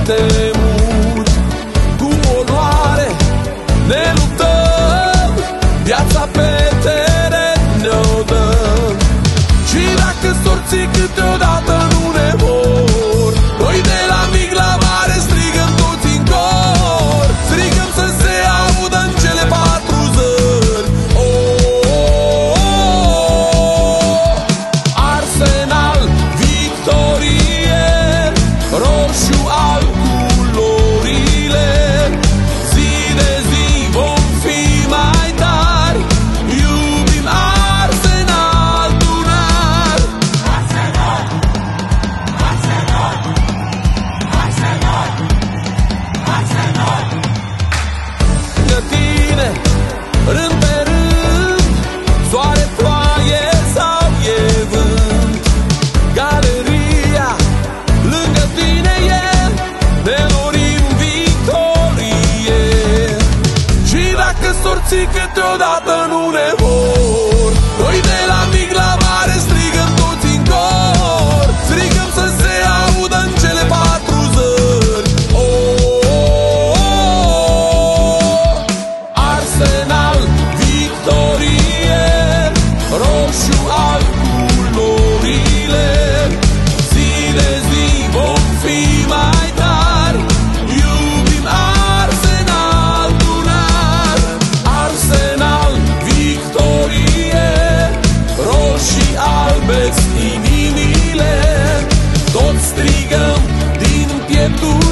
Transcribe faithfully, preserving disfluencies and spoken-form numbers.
temut. Cu onoare ne luptăm, viața pe teren ne-o dăm. Și dacă sorții câteodată nu ne vor, noi de la mic la mare strigăm toți în cor. Strigăm să se audă în cele patru zări. Oh, oh, oh. Arsenal, victorie, roșu, alb, culorile. Zi de zi vom fi mai tari. Iubim Arsenal, Dunar. Arsenal, Arsenal, Arsenal, Arsenal. Lângă tine, rând pe rând, soare, ploaie sau e vânt. Galeria, lângă tine e, ne dorim victorie. Și dacă sorții câteodată nu ne vor, noi de la mic la mare strigăm toți în cor. Strigăm să se audă în cele patru zări. Oh, oh, oh. Arsenal, victorie, roșu, alb, culorile. Zi de zi vom fi mai tari. Iubim Arsenal, Dunar. Arsenal, victorie, roșii, albe inimile. Toți strigăm din pieptul